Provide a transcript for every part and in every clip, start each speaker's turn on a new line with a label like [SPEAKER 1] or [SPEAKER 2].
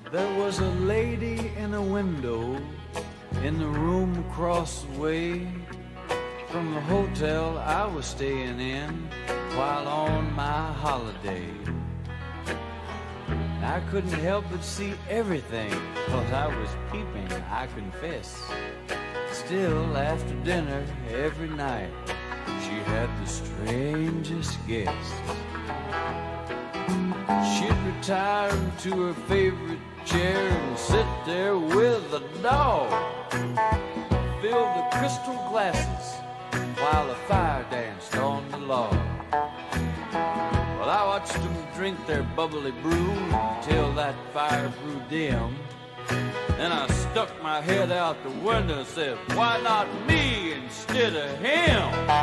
[SPEAKER 1] There was a lady in a window in the room across the way from the hotel I was staying in while on my holiday. I couldn't help but see everything, 'cause I was peeping, I confess. Still, after dinner every night, she had the strangest guests. She'd retire into her favorite chair and sit there with a dog, fill the crystal glasses while the fire danced on the log. Well, I watched them drink their bubbly brew until that fire grew dim. Then I stuck my head out the window and said, why not me instead of him?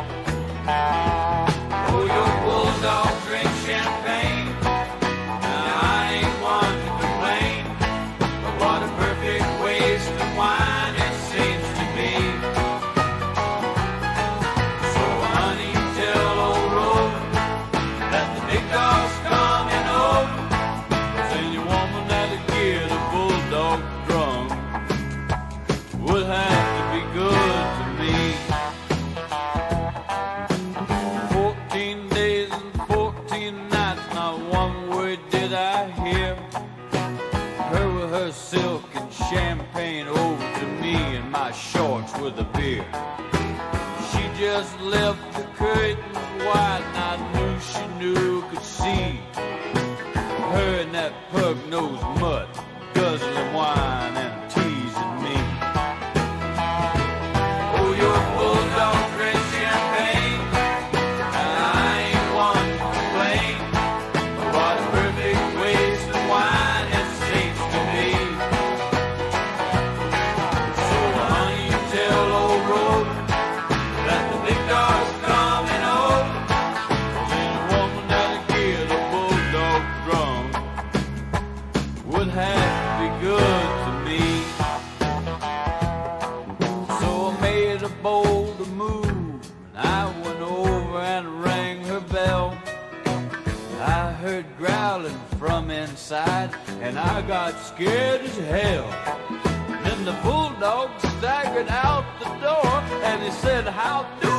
[SPEAKER 1] Oh, your bulldog drinks champagne. Now, I ain't one to complain, but what a perfect waste of wine it seems to be. So, honey, tell old Rover that the big dog's coming over. 'Cause any woman that'll get a bulldog drunk would have to be good to me. 14 days and 14 nights, not one word did I hear. Her with her silk and champagne over to me and my shorts with a beer. She just left the curtains wide and I knew she could see her and that pug-nosed mutt guzzling wine and teasing me. Oh, your bulldog drinks champagne, and I ain't one to complain, but what a perfect waste of wine it seems to me. So, honey, you tell old Rover that the big dog's coming over. 'Cause any woman that'll get a bulldog drunk would have to be good to me. So I made a bold move, and I went over and rang her bell. I heard growling from inside, and I got scared as hell. Then the bulldog staggered out the door, and he said, how do